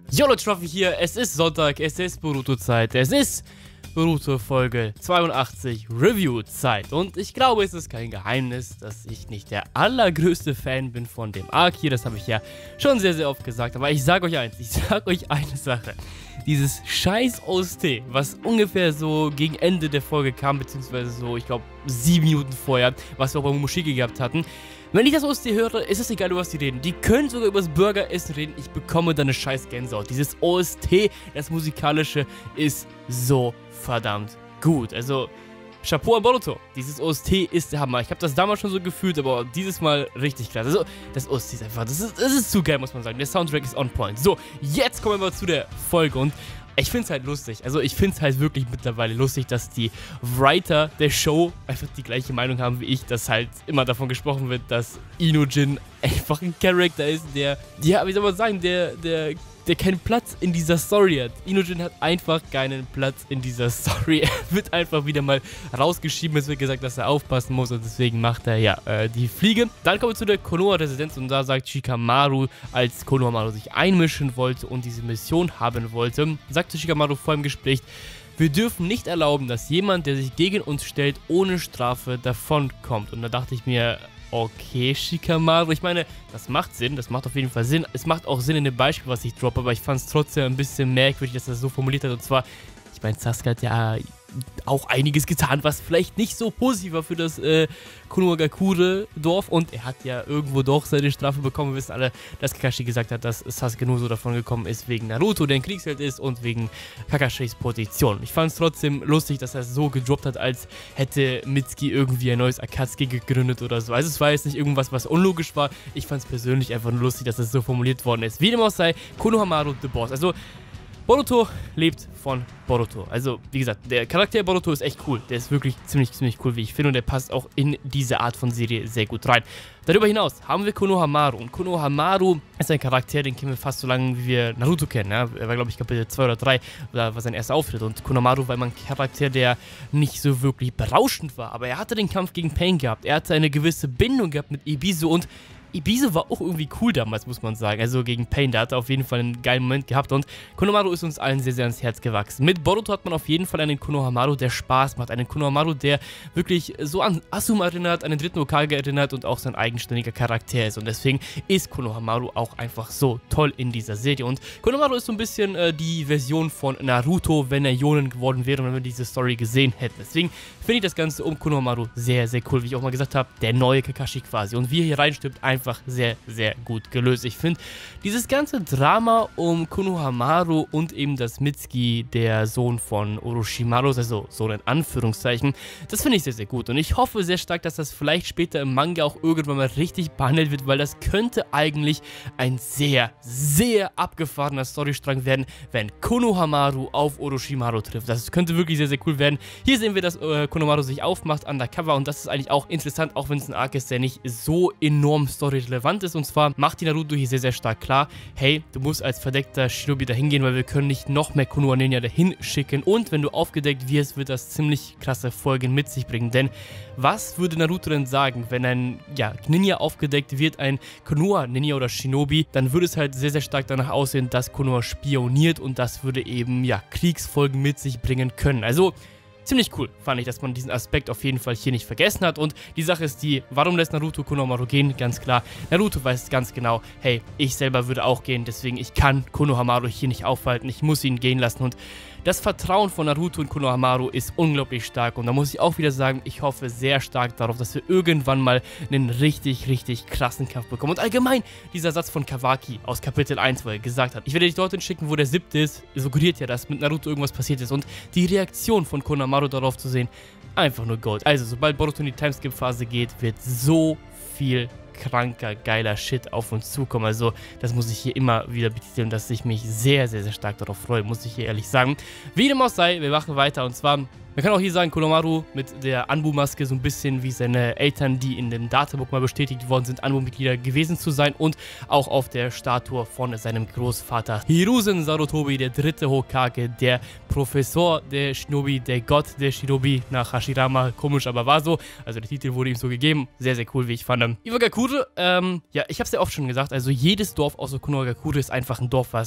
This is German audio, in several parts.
Jo Leute, Trophy hier, es ist Sonntag, es ist Boruto-Zeit, es ist Boruto-Folge 82 Review-Zeit und ich glaube, es ist kein Geheimnis, dass ich nicht der allergrößte Fan bin von dem Arc hier, das habe ich ja schon sehr oft gesagt, aber ich sage euch eins, ich sage euch eine Sache, dieses scheiß OST, was ungefähr so gegen Ende der Folge kam, beziehungsweise so, ich glaube, 7 Minuten vorher, was wir auch bei Momoshiki gehabt hatten. Wenn ich das OST höre, ist es egal, über was die reden. Die können sogar über das Burgeressen reden. Ich bekomme dann eine scheiß Gänsehaut. Dieses OST, das Musikalische, ist so verdammt gut. Also, Chapeau an Boruto. Dieses OST ist der Hammer. Ich habe das damals schon so gefühlt, aber dieses Mal richtig krass. Also, das OST ist einfach, das ist zu geil, muss man sagen. Der Soundtrack ist on point. So, jetzt kommen wir mal zu der Folge und ich finde es halt lustig, also ich finde es halt wirklich mittlerweile lustig, dass die Writer der Show einfach die gleiche Meinung haben wie ich, dass halt immer davon gesprochen wird, dass Inojin einfach ein Charakter ist, der, ja, wie soll man sagen, der keinen Platz in dieser Story hat. Inojin hat einfach keinen Platz in dieser Story. Er wird einfach wieder mal rausgeschieben. Es wird gesagt, dass er aufpassen muss und deswegen macht er ja die Fliege. Dann kommen wir zu der Konoha-Residenz und da sagt Shikamaru, als Konohamaru sich einmischen wollte und diese Mission haben wollte, sagte Shikamaru vor dem Gespräch: Wir dürfen nicht erlauben, dass jemand, der sich gegen uns stellt, ohne Strafe davonkommt. Und da dachte ich mir, okay, Shikamaru, ich meine, das macht Sinn, das macht auf jeden Fall Sinn. Es macht auch Sinn in dem Beispiel, was ich droppe, aber ich fand es trotzdem ein bisschen merkwürdig, dass er das so formuliert hat. Und zwar, ich meine, Sasuke hat ja auch einiges getan, was vielleicht nicht so positiv war für das Konohagakure-Dorf. Und er hat ja irgendwo doch seine Strafe bekommen. Wir wissen alle, dass Kakashi gesagt hat, dass Sasuke nur so davon gekommen ist wegen Naruto, der ein Kriegsheld ist, und wegen Kakashis Position. Ich fand es trotzdem lustig, dass er es so gedroppt hat, als hätte Mitsuki irgendwie ein neues Akatsuki gegründet oder so. Also es war jetzt nicht irgendwas, was unlogisch war. Ich fand es persönlich einfach nur lustig, dass es so formuliert worden ist. Wie dem auch sei, Konohamaru the Boss. Also Boruto lebt von Boruto. Also, wie gesagt, der Charakter Boruto ist echt cool. Der ist wirklich ziemlich cool, wie ich finde. Und der passt auch in diese Art von Serie sehr gut rein. Darüber hinaus haben wir Konohamaru. Und Konohamaru ist ein Charakter, den kennen wir fast so lange, wie wir Naruto kennen. Ja? Er war, glaube ich, Kapitel 2 oder 3, da war sein erster Auftritt. Und Konohamaru war immer ein Charakter, der nicht so wirklich berauschend war. Aber er hatte den Kampf gegen Pain gehabt. Er hatte eine gewisse Bindung gehabt mit Ibisu und Ibisu war auch irgendwie cool damals, muss man sagen. Also gegen Pain, da hat er auf jeden Fall einen geilen Moment gehabt. Und Konohamaru ist uns allen sehr ans Herz gewachsen. Mit Boruto hat man auf jeden Fall einen Konohamaru, der Spaß macht. Einen Konohamaru, der wirklich so an Asuma erinnert, an den dritten Hokage erinnert und auch sein eigenständiger Charakter ist. Und deswegen ist Konohamaru auch einfach so toll in dieser Serie. Und Konohamaru ist so ein bisschen die Version von Naruto, wenn er Jonin geworden wäre und wenn wir diese Story gesehen hätten. Deswegen finde ich das Ganze um Konohamaru sehr cool. Wie ich auch mal gesagt habe, der neue Kakashi quasi. Und wie er hier reinstimmt, einfach sehr gut gelöst. Ich finde, dieses ganze Drama um Konohamaru und eben das Mitsuki, der Sohn von Orochimaru, also Sohn in Anführungszeichen, das finde ich sehr gut. Und ich hoffe sehr stark, dass das vielleicht später im Manga auch irgendwann mal richtig behandelt wird, weil das könnte eigentlich ein sehr abgefahrener Storystrang werden, wenn Konohamaru auf Orochimaru trifft. Das könnte wirklich sehr cool werden. Hier sehen wir, dass Konohamaru sich aufmacht undercover und das ist eigentlich auch interessant, auch wenn es ein Arc ist, der nicht so enorm storyrelevant ist. Und zwar macht die Naruto hier sehr stark klar, hey, du musst als verdeckter Shinobi dahin gehen, weil wir können nicht noch mehr Konoha Ninja dahin schicken. Und wenn du aufgedeckt wirst, wird das ziemlich krasse Folgen mit sich bringen. Denn was würde Naruto denn sagen, wenn ein Ninja aufgedeckt wird, ein Konoha Ninja oder Shinobi, dann würde es halt sehr stark danach aussehen, dass Konoha spioniert und das würde eben Kriegsfolgen mit sich bringen können. Also ziemlich cool, fand ich, dass man diesen Aspekt auf jeden Fall hier nicht vergessen hat. Und die Sache ist die, warum lässt Naruto Konohamaru gehen? Ganz klar, Naruto weiß ganz genau, hey, ich selber würde auch gehen, deswegen ich kann Konohamaru hier nicht aufhalten, ich muss ihn gehen lassen. Und das Vertrauen von Naruto und Konohamaru ist unglaublich stark. Und da muss ich auch wieder sagen, ich hoffe sehr stark darauf, dass wir irgendwann mal einen richtig krassen Kampf bekommen. Und allgemein, dieser Satz von Kawaki aus Kapitel 1, wo er gesagt hat, ich werde dich dorthin schicken, wo der 7. ist, suggeriert ja, dass mit Naruto irgendwas passiert ist. Und die Reaktion von Konohamaru darauf zu sehen, einfach nur Gold. Also, sobald Boruto in die Timeskip-Phase geht, wird so viel kranker, geiler Shit auf uns zukommen. Also, das muss ich hier immer wieder betiteln, dass ich mich sehr stark darauf freue, muss ich hier ehrlich sagen. Wie dem auch sei, wir machen weiter und zwar Man kann auch hier sagen, Konohamaru mit der Anbu-Maske so ein bisschen wie seine Eltern, die in dem Databook mal bestätigt worden sind, Anbu-Mitglieder gewesen zu sein und auch auf der Statue von seinem Großvater Hiruzen Sarutobi, der dritte Hokage, der Professor der Shinobi, der Gott der Shinobi nach Hashirama, komisch, aber war so, also der Titel wurde ihm so gegeben, sehr cool, wie ich fand. Iwagakure, ja, ich hab's ja oft schon gesagt, also jedes Dorf außer Konohagakure ist einfach ein Dorf, was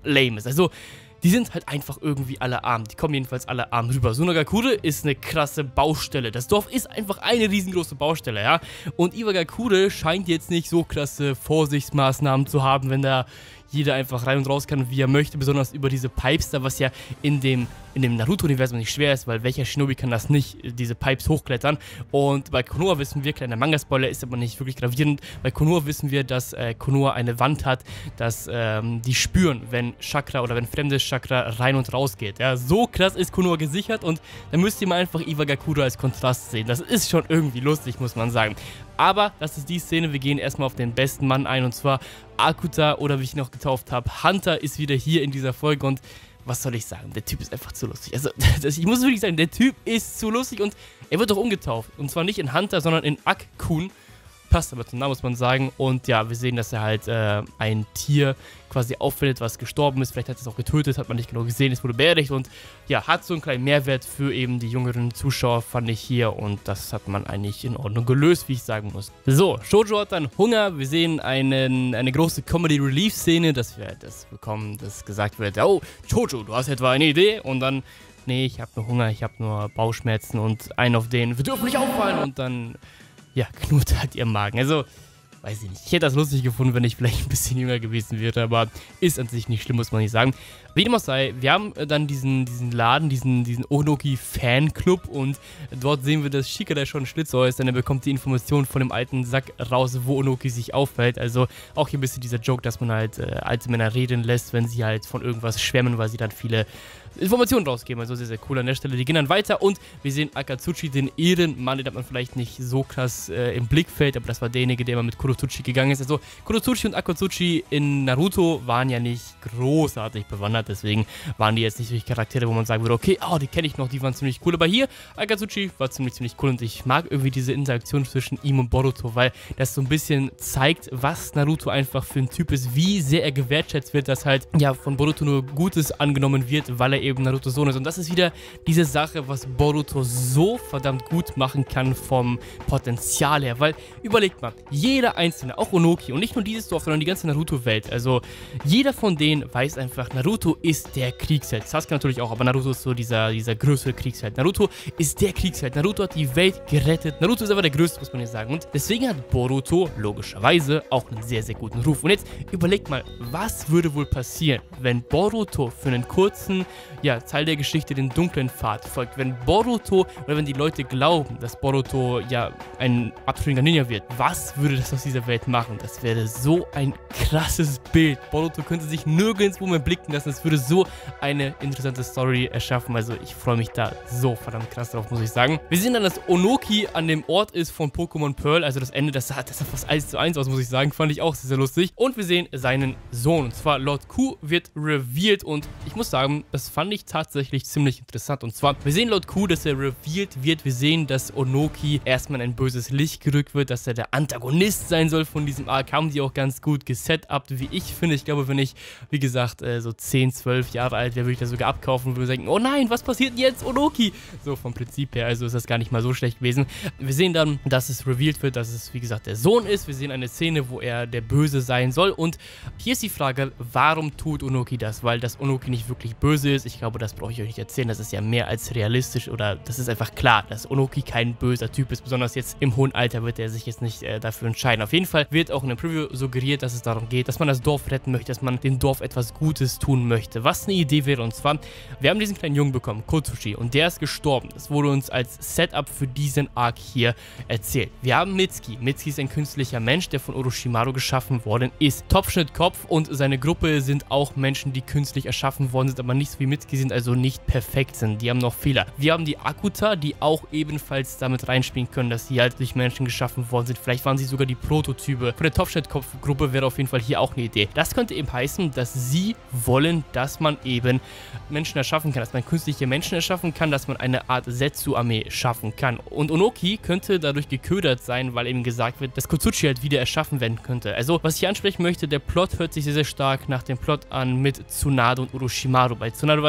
lame ist. Also, die sind halt einfach irgendwie alle arm. Die kommen jedenfalls alle arm rüber. Sunagakure ist eine krasse Baustelle. Das Dorf ist einfach eine riesengroße Baustelle, ja. Und Iwagakure scheint jetzt nicht so krasse Vorsichtsmaßnahmen zu haben, wenn da jeder einfach rein und raus kann, wie er möchte, besonders über diese Pipes da, was ja in dem Naruto-Universum nicht schwer ist, weil welcher Shinobi kann das nicht, diese Pipes hochklettern. Und bei Konoha wissen wir, kleiner Manga-Spoiler, ist aber nicht wirklich gravierend, bei Konoha wissen wir, dass Konoha eine Wand hat, dass die spüren, wenn Chakra oder wenn fremdes Chakra rein und raus geht. Ja, so krass ist Konoha gesichert und da müsst ihr mal einfach Iwagakure als Kontrast sehen. Das ist schon irgendwie lustig, muss man sagen. Aber das ist die Szene, wir gehen erstmal auf den besten Mann ein und zwar Akuta oder wie ich ihn noch getauft habe, Hunter ist wieder hier in dieser Folge und was soll ich sagen, der Typ ist einfach zu lustig. Also ich muss wirklich sagen, der Typ ist zu lustig und er wird doch umgetauft und zwar nicht in Hunter, sondern in Ak-kun. Passt aber zum Namen, muss man sagen. Und ja, wir sehen, dass er halt ein Tier quasi auffällt, was gestorben ist. Vielleicht hat es auch getötet, hat man nicht genau gesehen. Es wurde beerdigt und ja, hat so einen kleinen Mehrwert für eben die jüngeren Zuschauer, fand ich hier. Und das hat man eigentlich in Ordnung gelöst, wie ich sagen muss. So, Shoujo hat dann Hunger. Wir sehen eine große Comedy-Relief-Szene, dass wir das bekommen, dass gesagt wird, oh, Shoujo, du hast etwa eine Idee? Und dann, nee, ich habe nur Hunger, ich habe nur Bauchschmerzen und einen auf den, wir dürfen nicht auffallen. Und dann ja, knurrt halt ihr Magen. Also, weiß ich nicht. Ich hätte das lustig gefunden, wenn ich vielleicht ein bisschen jünger gewesen wäre, aber ist an sich nicht schlimm, muss man nicht sagen. Wie dem auch sei, wir haben dann diesen Laden, diesen Onoki-Fanclub und dort sehen wir, dass Shikada schon Schlitzohr ist, denn er bekommt die Information von dem alten Sack raus, wo Onoki sich aufhält. Also auch hier ein bisschen dieser Joke, dass man halt alte Männer reden lässt, wenn sie halt von irgendwas schwärmen, weil sie dann viele Informationen rausgeben, also sehr, sehr cool an der Stelle. Die gehen dann weiter und wir sehen Akatsuchi, den Ehrenmann, den hat man vielleicht nicht so krass im Blickfeld, aber das war derjenige, der immer mit Kurozuchi gegangen ist. Also Kurozuchi und Akatsuchi in Naruto waren ja nicht großartig bewandert, deswegen waren die jetzt nicht wirklich Charaktere, wo man sagen würde, okay, oh, die kenne ich noch, die waren ziemlich cool, aber hier, Akatsuchi war ziemlich cool und ich mag irgendwie diese Interaktion zwischen ihm und Boruto, weil das so ein bisschen zeigt, was Naruto einfach für ein Typ ist, wie sehr er gewertschätzt wird, dass halt, ja, von Boruto nur Gutes angenommen wird, weil er eben Narutos Sohn ist. Und das ist wieder diese Sache, was Boruto so verdammt gut machen kann vom Potenzial her. Weil, überlegt mal, jeder Einzelne, auch Onoki und nicht nur dieses Dorf, sondern die ganze Naruto-Welt, also jeder von denen weiß einfach, Naruto ist der Kriegsheld. Sasuke natürlich auch, aber Naruto ist so dieser größere Kriegsheld. Naruto ist der Kriegsheld. Naruto hat die Welt gerettet. Naruto ist aber der Größte, muss man jetzt sagen. Und deswegen hat Boruto logischerweise auch einen sehr, sehr guten Ruf. Und jetzt überlegt mal, was würde wohl passieren, wenn Boruto für einen kurzen, ja, Teil der Geschichte den dunklen Pfad folgt. Wenn Boruto oder wenn die Leute glauben, dass Boruto ja ein abtrünniger Ninja wird, was würde das aus dieser Welt machen? Das wäre so ein krasses Bild. Boruto könnte sich nirgendwo mehr blicken lassen. Es würde so eine interessante Story erschaffen. Also ich freue mich da so verdammt krass drauf, muss ich sagen. Wir sehen dann, dass Onoki an dem Ort ist von Pokémon Pearl. Also das Ende, das sah fast 1:1 aus, muss ich sagen. Fand ich auch sehr, sehr lustig. Und wir sehen seinen Sohn. Und zwar Lord Q wird revealed. Und ich muss sagen, das fand ich tatsächlich ziemlich interessant. Und zwar, wir sehen Lord Q, dass er revealed wird. Wir sehen, dass Onoki erstmal in ein böses Licht gerückt wird, dass er der Antagonist sein soll von diesem Arc. Haben die auch ganz gut gesetupt, wie ich finde. Ich glaube, wenn ich, wie gesagt, so 10, 12 Jahre alt wäre, würde ich das sogar abkaufen und würde sagen, oh nein, was passiert denn jetzt, Onoki? So vom Prinzip her, also ist das gar nicht mal so schlecht gewesen. Wir sehen dann, dass es revealed wird, dass es, wie gesagt, der Sohn ist. Wir sehen eine Szene, wo er der Böse sein soll. Und hier ist die Frage, warum tut Onoki das? Weil das Onoki nicht wirklich böse ist. Ich glaube, das brauche ich euch nicht erzählen. Das ist ja mehr als realistisch oder das ist einfach klar, dass Onoki kein böser Typ ist. Besonders jetzt im hohen Alter wird er sich jetzt nicht dafür entscheiden. Auf jeden Fall wird auch in dem Preview suggeriert, dass es darum geht, dass man das Dorf retten möchte, dass man dem Dorf etwas Gutes tun möchte. Was eine Idee wäre, und zwar, wir haben diesen kleinen Jungen bekommen, Kotsushi, und der ist gestorben. Das wurde uns als Setup für diesen Arc hier erzählt. Wir haben Mitsuki. Mitsuki ist ein künstlicher Mensch, der von Orochimaru geschaffen worden ist. Topfschnittkopf und seine Gruppe sind auch Menschen, die künstlich erschaffen worden sind, aber nicht so wie Mitsuki sind, also nicht perfekt sind. Die haben noch Fehler. Wir haben die Akuta, die auch ebenfalls damit reinspielen können, dass sie halt durch Menschen geschaffen worden sind. Vielleicht waren sie sogar die Prototype. Von der Topfschnittkopf-Gruppe wäre auf jeden Fall hier auch eine Idee. Das könnte eben heißen, dass sie wollen, dass man eben Menschen erschaffen kann, dass man künstliche Menschen erschaffen kann, dass man eine Art Zetsu-Armee schaffen kann. Und Onoki könnte dadurch geködert sein, weil eben gesagt wird, dass Kotsuchi halt wieder erschaffen werden könnte. Also, was ich ansprechen möchte, der Plot hört sich sehr, sehr stark nach dem Plot an mit Tsunade und Orochimaru. Bei Tsunade war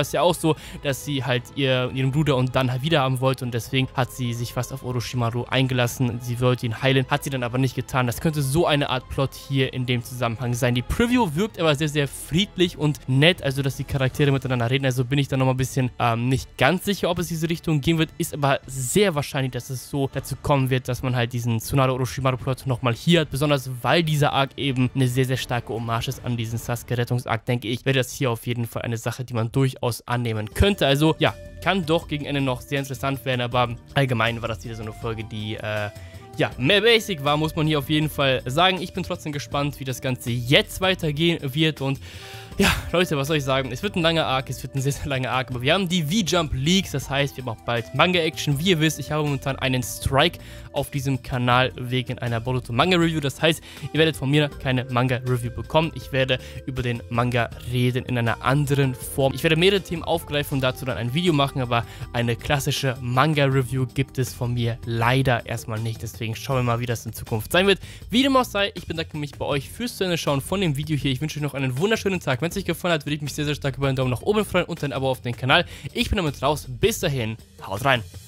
es ja auch so, dass sie halt ihren Bruder und dann wieder haben wollte und deswegen hat sie sich fast auf Orochimaru eingelassen. Sie wollte ihn heilen, hat sie dann aber nicht getan. Das könnte so eine Art Plot hier in dem Zusammenhang sein. Die Preview wirkt aber sehr, sehr friedlich und nett, also dass die Charaktere miteinander reden. Also bin ich dann nochmal ein bisschen nicht ganz sicher, ob es diese Richtung gehen wird. Ist aber sehr wahrscheinlich, dass es so dazu kommen wird, dass man halt diesen Tsunade Orochimaru Plot nochmal hier hat. Besonders weil dieser Arc eben eine sehr, sehr starke Hommage ist an diesen Sasuke-Rettungs-Arc, denke ich, wäre das hier auf jeden Fall eine Sache, die man durchaus annehmen könnte. Also ja, kann doch gegen Ende noch sehr interessant werden, aber allgemein war das wieder so eine Folge, die ja, mehr basic war, muss man hier auf jeden Fall sagen. Ich bin trotzdem gespannt, wie das Ganze jetzt weitergehen wird und ja, Leute, was soll ich sagen? Es wird ein langer Arc, es wird ein sehr, sehr langer Arc, aber wir haben die V-Jump Leaks, das heißt, wir haben auch bald Manga-Action. Wie ihr wisst, ich habe momentan einen Strike auf diesem Kanal wegen einer Boruto Manga-Review, das heißt, ihr werdet von mir keine Manga-Review bekommen. Ich werde über den Manga reden in einer anderen Form. Ich werde mehrere Themen aufgreifen und dazu dann ein Video machen, aber eine klassische Manga-Review gibt es von mir leider erstmal nicht, deswegen schauen wir mal, wie das in Zukunft sein wird. Wie dem auch sei, ich bedanke mich bei euch fürs Zuschauen von dem Video hier. Ich wünsche euch noch einen wunderschönen Tag. Wenn es euch gefallen hat, würde ich mich sehr, sehr stark über einen Daumen nach oben freuen und ein Abo auf den Kanal. Ich bin damit raus. Bis dahin, haut rein.